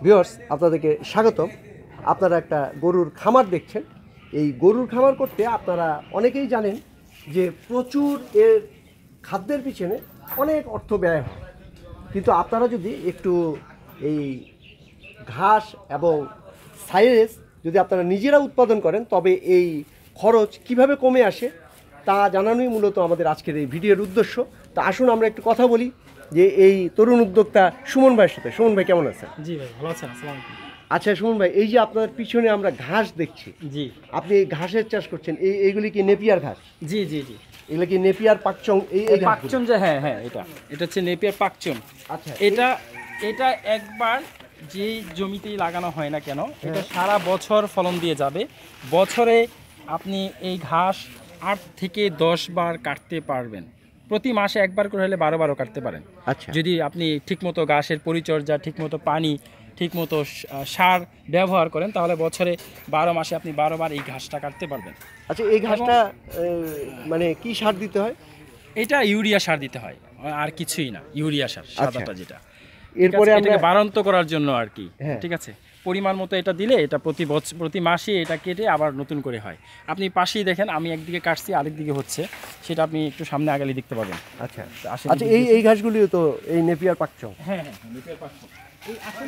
Viewers, আপনাদেরকে স্বাগতম। আপনারা একটা গরুর খামার দেখছেন। এই গরুর খামার করতে আপনারা অনেকেই জানেন যে প্রচুর এর খাদ্যের পিছনে অনেক অর্থ ব্যয় হয়, কিন্তু আপনারা যদি একটু এই ঘাস এবং সাইলেজ যদি আপনারা নিজেরা উৎপাদন করেন, তবে এই খরচ কিভাবে কমে আসে তা জানানোই মূলত আমাদের আজকের এই ভিডিওর উদ্দেশ্য। তা আসুন আমরা একটু কথা বলি যে এই তরুণ উদ্যোক্তা সুমন ভাইয়ের সাথে। সুমন ভাই কেমন আছেন? জি ভাই, ভালো আছেন? আসসালামু আলাইকুম। আচ্ছা সুমন ভাই, এই যে আপনার পিছনে আমরা ঘাস দেখছি, জি, আপনি এই ঘাসের চাষ করছেন, এইগুলি কি নেপিয়ার ঘাস? জি জি জি, এগুলো কি নেপিয়ার পাকচং? এই ঘাসগুলো? পাকচম, যে হ্যাঁ হ্যাঁ, এটা হচ্ছে নেপিয়ার পাকচম। আচ্ছা, এটা একবার যে জমিতেই লাগানো হয় না কেন, এটা সারা বছর ফলন দিয়ে যাবে। বছরে আপনি এই ঘাস 8 থেকে 10 বার কাটতে পারবেন। প্রতি মাসে একবার করে হলে 12 বারও কাটতে পারেন। আচ্ছা, যদি আপনি ঠিকমতো ঘাসের পরিচর্যা, ঠিকমতো পানি, ঠিকমতো সার ব্যবহার করেন, তাহলে বছরে 12 মাসে আপনি 12 বার এই ঘাসটা কাটতে পারবেন। আচ্ছা, এই ঘাসটা মানে কি সার দিতে হয়? এটা ইউরিয়া সার দিতে হয়, আর কিছুই না। ইউরিয়া সার সাদাটা যেটা, এরপরে এটাকে বাড়ন্ত করার জন্য আর কি। হ্যাঁ। ঠিক আছে, পরিমাণ মতো এটা দিলে এটা প্রতি মাসে এটা কেটে আবার নতুন করে হয়। আপনি পাশেই দেখেন, আমি একদিকে কাটছি, আরেক দিকে হচ্ছে, সেটা আপনি একটু সামনে আগালে দেখতে পাবেন। আচ্ছা আচ্ছা, এই ঘাসগুলিও তো এই নেপিয়ার পাকচং? হ্যাঁ হ্যাঁ, নেপিয়ার পাকচং। এই আসল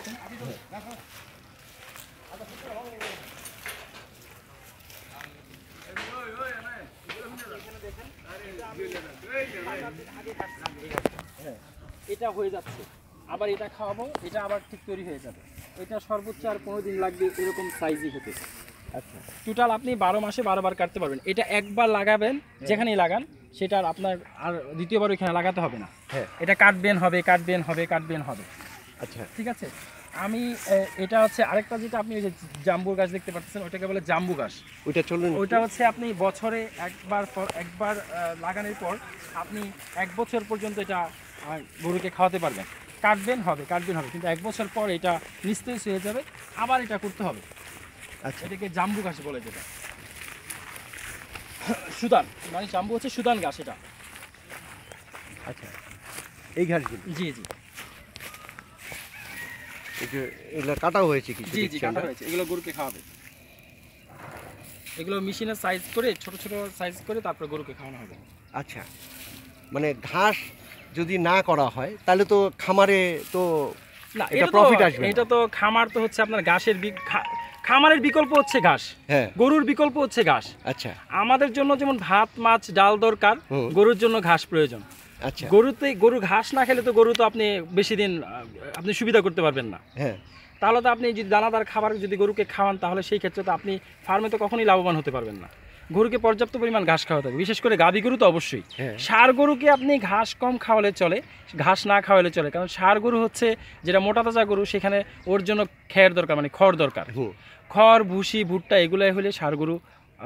এটা হয়ে যাচ্ছে, আবার এটা খাওয়াবো, এটা আবার ঠিক তৈরি হয়ে যাবে। এটা সর্বোচ্চ আর 15 দিন লাগবে এরকম সাইজই হতে। আচ্ছা, টোটাল আপনি 12 মাসে 12 বার কাটতে পারবেন। এটা একবার লাগাবেন, যেখানেই লাগান, সেটা আর আপনার আর দ্বিতীয়বার ওইখানে লাগাতে হবে না। হ্যাঁ, এটা কাটবেন হবে, কাটবেন হবে, কাটবেন হবে। আচ্ছা, ঠিক আছে। আমি এটা হচ্ছে আরেকটা, যেটা আপনি ওই যে জাম্বুর গাছ দেখতে পাচ্ছেন, ওটাকে বলে জাম্বু গাছ। ওইটা চলুন। ওইটা হচ্ছে আপনি বছরে একবার লাগানোর পর আপনি 1 বছর পর্যন্ত এটা গরুকে খাওয়াতে পারবেন। কাটবেন হবে, কাটবেন হবে, কিন্তু 1 বছর পর এটা নিস্তেজ হয়ে যাবে, আবার এটা করতে হবে। আচ্ছা, এটাকে জাম্বু ঘাস বলে, যেটা সুদান, মানে জাম্বু হচ্ছে সুদান ঘাস এটা। আচ্ছা, এই ঘাসগুলি? জি জি এগুলো কাটাও হয়েছে কিছু? জি জি, কাটা হয়েছে। এগুলো গরুকে খাওয়াবে। এগুলো মেশিনের সাইজ করে, ছোট ছোট সাইজ করে, তারপর গরুকে খাওয়ানো হবে। আচ্ছা, মানে ঘাস যদি না করা হয় তাহলে তো খামারে তো না, এটা প্রফিট আসবে না। এটা তো খামার তো হচ্ছে আপনার ঘাসের খামারের বিকল্প হচ্ছে ঘাস, হ্যাঁ, গরুর বিকল্প হচ্ছে ঘাস। আচ্ছা, আমাদের জন্য যেমন ভাত, মাছ, ডাল দরকার, গরুর জন্য ঘাস প্রয়োজন। আচ্ছা, গরু ঘাস না খেলে তো গরু তো আপনি বেশি দিন আপনি সুবিধা করতে পারবেন না। হ্যাঁ, তাহলে তো আপনি যদি দানাদার খাবার যদি গরুকে খাওয়ান, তাহলে সেই ক্ষেত্রে তো আপনি ফার্মে তো কখনোই লাভবান হতে পারবেন না। গরুকে পর্যাপ্ত পরিমাণ ঘাস খাওয়াতে হবে, বিশেষ করে গাভী গরু তো অবশ্যই। হ্যাঁ, ষাঁড় গরুকে আপনি ঘাস কম খাওয়ালে চলে, ঘাস না খাওয়ালে চলে, কারণ ষাঁড় গরু হচ্ছে যেটা মোটা তাজা গরু, সেখানে ওর জন্য খের দরকার, মানে খড় দরকার। খড়, ভুসি, ভুট্টা এগুলো হলে ষাঁড় গরু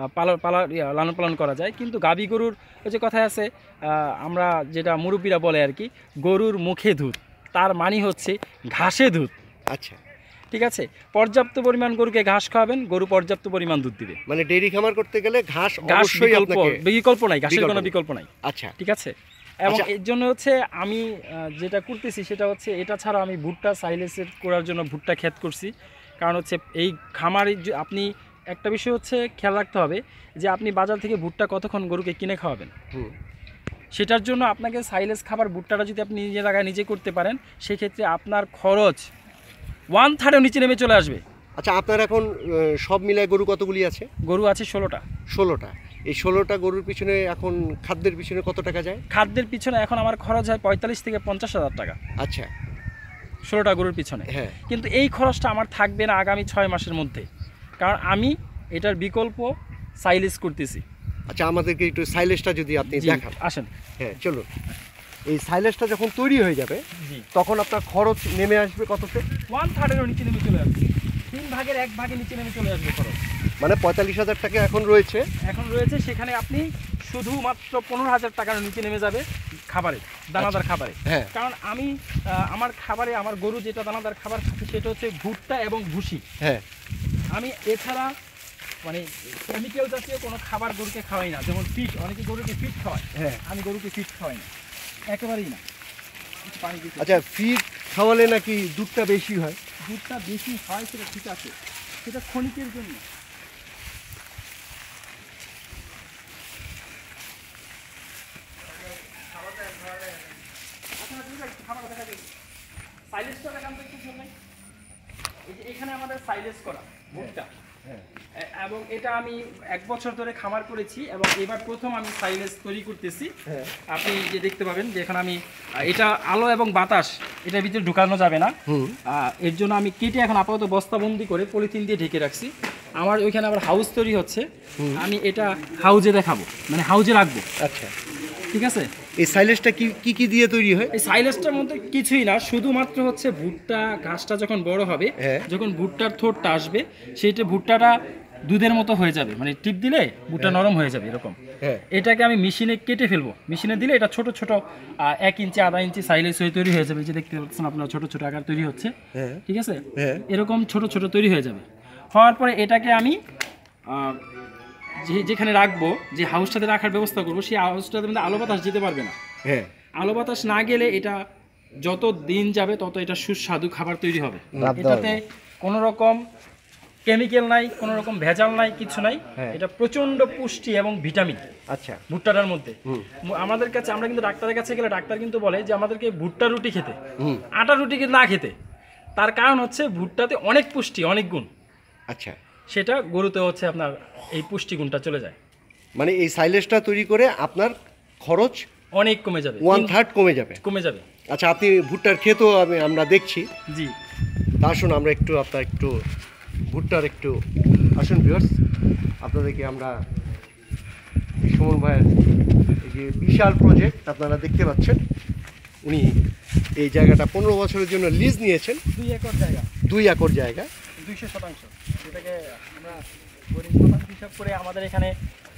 লালন পালন করা যায়। কিন্তু গাভী গরুর ওই যে কথায় আছে, আমরা যেটা মুরব্বীরা বলে আর কি, গরুর মুখে দুধ, তার মানে হচ্ছে ঘাসে দুধ। আচ্ছা, ঠিক আছে, পর্যাপ্ত পরিমাণ গরুকে ঘাস খাওয়াবেন, গরু পর্যাপ্ত পরিমাণ দুধ দিবে। মানে ডেইরি খামার করতে গেলে ঘাস অবশ্যই বিকল্প নাই, ঘাসের কোনো বিকল্প নাই। আচ্ছা, ঠিক আছে। এবং এর জন্য হচ্ছে আমি যেটা করতেছি সেটা হচ্ছে, এটা ছাড়া আমি ভুট্টা সাইলেসের করার জন্য ভুট্টা ক্ষেত করছি। কারণ হচ্ছে এই খামারে আপনি একটা বিষয় হচ্ছে খেয়াল রাখতে হবে যে আপনি বাজার থেকে ভুট্টা কতক্ষণ গরুকে কিনে খাওয়াবেন। সেটার জন্য আপনাকে সাইলেস খাবার ভুট্টাটা যদি আপনি নিজের জায়গায় নিজে করতে পারেন, সেক্ষেত্রে আপনার খরচ 1/3 নিচে নেমে চলে আসবে। আচ্ছা, আপনার এখন সব মিলায় গরু কতগুলি আছে? গরু আছে 16টা। 16টা। এই 16টা গরুর পিছনে এখন খাদ্যের পিছনে কত টাকা যায়? খাদ্যের পিছনে এখন আমার খরচ হয় 45 থেকে 50,000 টাকা। আচ্ছা, 16টা গরুর পিছনে। হ্যাঁ, কিন্তু এই খরচটা আমার থাকবে না আগামী 6 মাসের মধ্যে, কারণ আমি এটার বিকল্প সাইলেজ করতেছি। আচ্ছা, আমাদেরকে একটু সাইলেজটা যদি আপনি দেখান। আসেন, হ্যাঁ চলুন। এই সাইলেজটা যখন তৈরি হয়ে যাবে, তখন আপনার খরচ নেমে আসবে কততে? 1/3 নিচে নেমে চলে আসবে, 3 ভাগের 1 ভাগে নিচে নেমে চলে আসবে খরচ। মানে 45,000 টাকা এখন রয়েছে। সেখানে আপনি শুধুমাত্র 15,000 টাকার নিচে নেমে যাবে খাবারে, দানাদার খাবারে। হ্যাঁ, কারণ আমি আমার খাবারে, আমার গরু যেটা দানাদার খাবার খাচ্ছে সেটা হচ্ছে ভুট্টা এবং ভুসি। হ্যাঁ, আমি এছাড়া মানে কেমিক্যাল জাতীয় কোনো খাবার গরুকে খাওয়াই না। যেমন ফিট, অনেকে গরুকে ফিট খাওয়ায়, হ্যাঁ, আমি গরুকে ফিট খাওয়াই না, একেবারেই না। আচ্ছা, ফিড খাওয়ালে নাকি দুধটা বেশি হয়? ভুট্টা বেশি হয় সেটা ঠিক আছে, সেটা ক্ষণিকের জন্য। সাইলেজটা দেখান তো একটু জন্য। এখানে আমাদের সাইলেজ করা ভুট্টা, এবং এটা আমি 1 বছর ধরে খামার করেছি এবং এবার প্রথম আমি সাইলেজ তৈরি করতেছি। আপনি যে দেখতে পাবেন যে এখানে আমি এটা আলো এবং বাতাস এটার ভিতরে ঢুকানো যাবে না, এর জন্য আমি কেটে এখন আপাতত বস্তাবন্দি করে পলিথিন দিয়ে ঢেকে রাখছি। আমার ওইখানে আবার হাউস তৈরি হচ্ছে, আমি এটা হাউজে দেখাবো, মানে হাউজে রাখবো। আচ্ছা, ঠিক আছে। এই সাইলেজটা কি কি দিয়ে তৈরি হয়? এই সাইলেজটার মধ্যে কিছুই না, শুধুমাত্র হচ্ছে ভুট্টা ঘাসটা যখন বড় হবে, যখন ভুট্টার থোড়টা আসবে, সেইটা ভুট্টাটা দুধের মতো হয়ে যাবে, মানে টিপ দিলে ভুট্টা নরম হয়ে যাবে এরকম। এটাকে আমি মেশিনে কেটে ফেলবো, মেশিনে দিলে এটা ছোট ছোট 1 ইঞ্চি আধা ইঞ্চি সাইলেজ হয়ে তৈরি হয়ে যাবে, যে দেখতে পাচ্ছেন আপনার ছোট ছোট আকার তৈরি হচ্ছে। ঠিক আছে, এরকম ছোট ছোট তৈরি হয়ে যাবে। হওয়ার পরে এটাকে আমি যেখানে রাখবো, যে হাউসটাতে রাখার ব্যবস্থা করবো, সেই হাউসটাতে মধ্যে আলো বাতাস যেতে পারবে না। আলো বাতাস না গেলে এটা যত দিন যাবে তত এটা সুস্বাদু খাবার তৈরি হবে। এটাতে কোনো রকম কেমিক্যাল নাই, কোনো রকম ভেজাল নাই, কিছু নাই। এটা প্রচন্ড পুষ্টি এবং ভিটামিন। আচ্ছা, ভুট্টাটার মধ্যে আমাদের কাছে, আমরা কিন্তু ডাক্তারের কাছে গেলে ডাক্তার কিন্তু বলে যে আমাদেরকে ভুট্টা রুটি খেতে, আটা রুটি কিন্তু না খেতে। তার কারণ হচ্ছে ভুট্টাতে অনেক পুষ্টি, অনেক গুণ। আচ্ছা, সেটা গরুতে হচ্ছে আপনার এই পুষ্টিগুণটা চলে যায়। মানে এই সাইলেজটা তৈরি করে আপনার খরচ অনেক কমে যাবে, 1/3 কমে যাবে। আচ্ছা, আপনি ভুট্টার ক্ষেতও আমরা দেখছি। জি, তা আসুন আমরা একটু ভুট্টার আসুন ভিউয়ার্স, আপনাদেরকে আমরা সুমন ভাইয়ের এই যে বিশাল প্রজেক্ট আপনারা দেখতে পাচ্ছেন, উনি এই জায়গাটা 15 বছরের জন্য লিজ নিয়েছেন। 2 একর জায়গা, 2 একর জায়গা, 200%, যেটাকে আমরা শতাংশ হিসাব করে আমাদের এখানে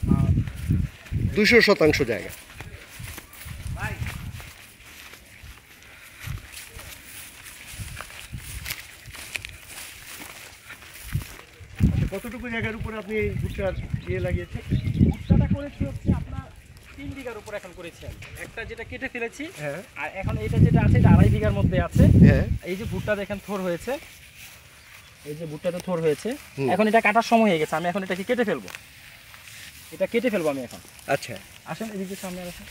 200% জায়গা। কতটুকু জায়গার উপরে আপনি এই ভুট্টার লাগিয়েছেন? ভুট্টাটা করেছি হচ্ছে আপনার 3 বিঘার উপর এখন করেছি আমি। একটা যেটা কেটে ফেলেছি, আর এখন এটা যেটা আছে এটা 2.5 বিঘার মধ্যে আছে। এই যে ভুট্টা দেখেন থোর হয়েছে, এই যে ভুট্টাতে থোর হয়েছে, এখন এটা কাটার সময় হয়ে গেছে। আমি এখন এটাকে কেটে ফেলবো, এটা কেটে ফেলবো আমি এখন। আচ্ছা, আসেন এদিকে সামনে আসেন।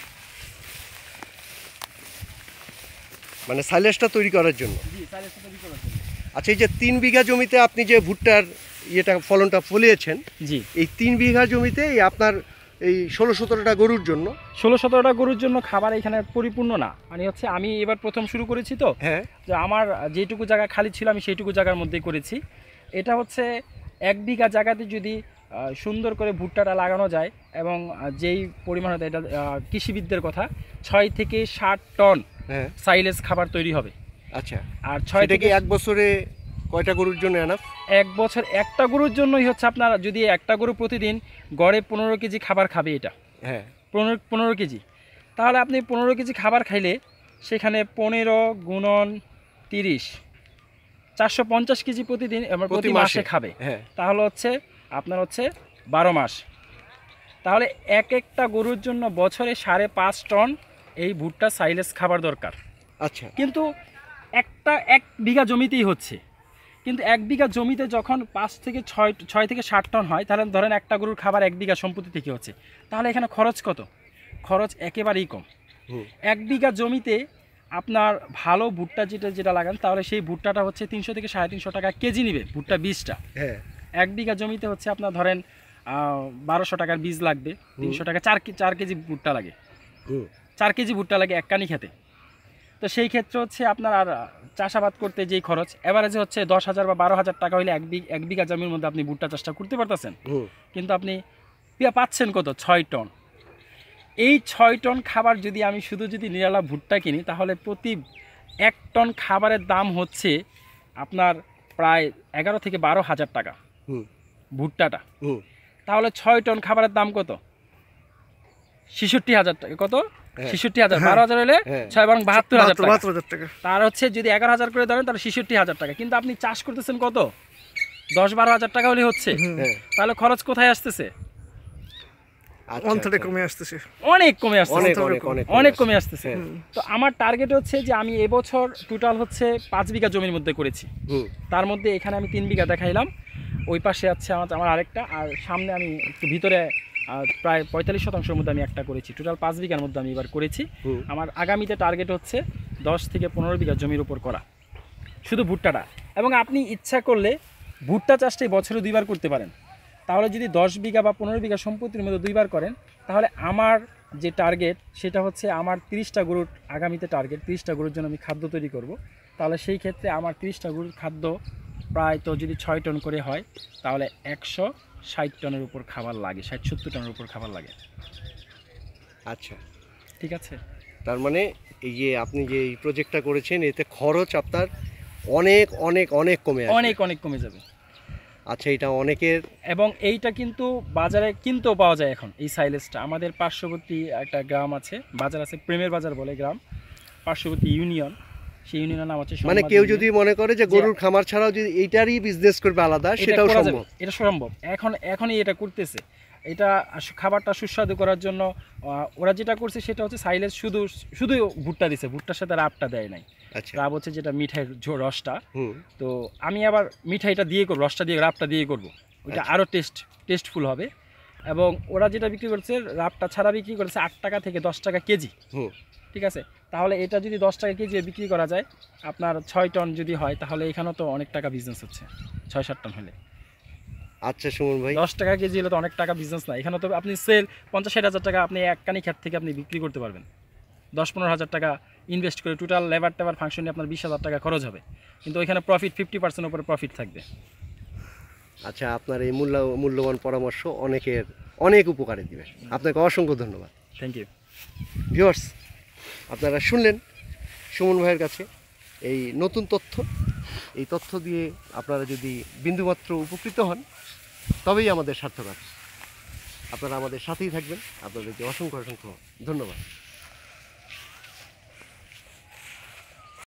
মানে সাইলেজটা তৈরি করার জন্য। জি, সাইলেজটা তৈরি করার জন্য। আচ্ছা, এই যে 3 বিঘা জমিতে আপনি যে ভুট্টার ফলনটা ফলিয়েছেন, জি, এই 3 বিঘা জমিতে আপনার এই 16-17টা গরুর জন্য, 16-17টা গরুর জন্য খাবার এখানে পরিপূর্ণ না। মানে হচ্ছে আমি এবার প্রথম শুরু করেছি তো, যে আমার যেটুকু জায়গা খালি ছিল আমি সেইটুকু জায়গার মধ্যেই করেছি। এটা হচ্ছে 1 বিঘা জায়গাতে যদি সুন্দর করে ভুট্টাটা লাগানো যায়, এবং যেই পরিমাণ হতে, এটা কৃষিবিদদের কথা, 6 থেকে 7 টন সাইলেজ খাবার তৈরি হবে। আচ্ছা, আর 6 থেকে 1 বছরে কয়টা গরুর জন্য এনাফ? 1 বছর একটা গরুর জন্যই হচ্ছে আপনার, যদি একটা গরু প্রতিদিন গড়ে 15 কেজি খাবার খাবে, এটা 15 কেজি, তাহলে আপনি 15 কেজি খাবার খাইলে সেখানে 15 গুণন 30, 450 কেজি প্রতিদিন প্রতি মাসে খাবে। তাহলে হচ্ছে আপনার হচ্ছে 12 মাস, তাহলে একটা গরুর জন্য বছরে 5.5 টন এই ভুট্টা সাইলেজ খাবার দরকার। আচ্ছা, কিন্তু 1 বিঘা জমিতেই হচ্ছে, কিন্তু 1 বিঘা জমিতে যখন 5 থেকে 7 টন হয়, তাহলে ধরেন একটা গরুর খাবার 1 বিঘা সম্পত্তি থেকে হচ্ছে, তাহলে এখানে খরচ কত? খরচ একেবারেই কম। 1 বিঘা জমিতে আপনার ভালো ভুট্টা যেটা লাগান, তাহলে সেই ভুট্টাটা হচ্ছে 300 থেকে 350 টাকা কেজি নিবে ভুট্টা বীজটা। 1 বিঘা জমিতে হচ্ছে আপনার ধরেন 1200 টাকার বীজ লাগবে, 300 টাকা 4 কেজি ভুট্টা লাগে, 4 কেজি ভুট্টা লাগে 1 কানি খেতে। তো সেই ক্ষেত্রে হচ্ছে আপনার আর চাষাবাদ করতে যেই খরচ এভারেজে হচ্ছে 10,000 বা 12,000 টাকা হইলে 1 বিঘা জমির মধ্যে আপনি ভুট্টা চাষটা করতে পারতেছেন। কিন্তু আপনি পাচ্ছেন কত? 6 টন। এই 6 টন খাবার যদি আমি যদি নিরালা ভুট্টা কিনি, তাহলে প্রতি 1 টন খাবারের দাম হচ্ছে আপনার প্রায় 11 থেকে 12,000 টাকা ভুট্টাটা। তাহলে 6 টন খাবারের দাম কত? 66,000 টাকা। কত? 66,000। 12,000 হলে 6 এবং 72,000 টাকা। তার হচ্ছে যদি 11,000 করে ধরেন, তাহলে 66,000 টাকা। কিন্তু আপনি চাষ করতেছেন কত? 10-12,000 টাকা হলে হচ্ছে। তাহলে খরচ কোথায় আসতেছে? আচ্ছা, অন্তরে আচ্ছা। কমে আসতেছে। অনেক কমে আসছে, অনেক অনেক অনেক অনেক অনেক কমে আসতেছে। হ্যাঁ। তো আমার টার্গেট হচ্ছে যে আমি এবছর টোটাল হচ্ছে 5 বিঘা জমির মধ্যে করেছি। হুম তার মধ্যে এখানে আমি 3 বিঘা দেখাইলাম, ওই পাশে আছে আমার আরেকটা, আর সামনে আমি একটু ভিতরে প্রায় 45% মধ্যে আমি একটা করেছি। টোটাল 5 বিঘার মধ্যে আমি এবার করেছি। হুম। আমার আগামীতে টার্গেট হচ্ছে 10 থেকে 15 বিঘা জমির উপর করা, শুধু ভুট্টাটা। এবং আপনি ইচ্ছা করলে ভুট্টা চাষটাই বছরে 2বার করতে পারেন। তাহলে যদি 10 বিঘা বা 15 বিঘা সম্পত্তির মধ্যে 2বার করেন, তাহলে আমার যে টার্গেট সেটা হচ্ছে আমার 30টা গরুর আগামীতে টার্গেট, 30টা গরুর জন্য আমি খাদ্য তৈরি করব। তাহলে সেই ক্ষেত্রে আমার 30টা গরুর খাদ্য প্রায় তো যদি 6 টন করে হয়, তাহলে 160 টনের উপর খাবার লাগে, 60-70 টনের উপর খাবার লাগে। আচ্ছা, ঠিক আছে? তার মানে এই যে আপনি যে এই প্রজেক্টটা করেছেন এতে খরচ আপনার অনেক অনেক অনেক কমে আসবে। অনেক অনেক কমে যাবে। আচ্ছা, এটা অনেকের এবং এইটা কিন্তু বাজারে কিনতেও পাওয়া যায় এখন। এই সাইলেজটা আমাদের পার্শ্ববর্তী একটা গ্রাম আছে, বাজার আছে, প্রেমের বাজার বলে গ্রাম, পার্শ্ববর্তী ইউনিয়ন, সেই ইউনিয়নের নাম হচ্ছে মানে সম্বাদ কেউ ইউনিয়ন। যদি মনে করে যে গরুর খামার ছাড়াও যদি এইটারই বিজনেস করবে আলাদা, এটা সেটাও করা যাবে, সম্ভব। এটা সম্ভব। এখনই এটা করতেছে। এটা খাবারটা সুস্বাদু করার জন্য ওরা যেটা করছে সেটা হচ্ছে সাইলেজ শুধু ভুট্টা দিছে, ভুট্টার সাথে রাবটা দেয় নাই। আচ্ছা, রাব হচ্ছে যেটা মিঠাইয়ের রসটা। হুম তো আমি আবার মিঠাইটা দিয়ে করবো, রসটা দিয়ে, রাবটা দিয়ে করবো, ওইটা আচ্ছা। আরও টেস্টফুল হবে। এবং ওরা যেটা বিক্রি করছে, রাবটা ছাড়া বিক্রি করেছে 8 টাকা থেকে 10 টাকা কেজি। হুম ঠিক আছে? তাহলে এটা যদি 10 টাকা কেজি বিক্রি করা যায়, আপনার 6 টন যদি হয়, তাহলে এখানেও তো অনেক টাকা বিজনেস হচ্ছে, 6-7 টন হলে। আচ্ছা সুমন ভাই, 10 টাকা কেজি হলে তো অনেক টাকা বিজনেস না। এখানে তো আপনি সেল 50-60 হাজার টাকা আপনি একখানি ক্ষেত থেকে আপনি বিক্রি করতে পারবেন। 10-15 হাজার টাকা ইনভেস্ট করে টোটাল লেবার ফাংশনে আপনার 20 হাজার টাকা খরচ হবে, কিন্তু ওইখানে প্রফিট 50% উপরে প্রফিট থাকবে। আচ্ছা, আপনার এই মূল্যবান পরামর্শ অনেকের অনেক উপকারে দিবে। আপনাকে অসংখ্য ধন্যবাদ। Thank you. ভিউয়ার্স, আপনারা শুনলেন সুমন ভাইয়ের কাছে এই নতুন তথ্য। এই তথ্য দিয়ে আপনারা যদি বিন্দুমাত্র উপকৃত হন, তবেই আমাদের সার্থক আছে। আপনারা আমাদের সাথেই থাকবেন। আপনাদেরকে অসংখ্য অসংখ্য ধন্যবাদ।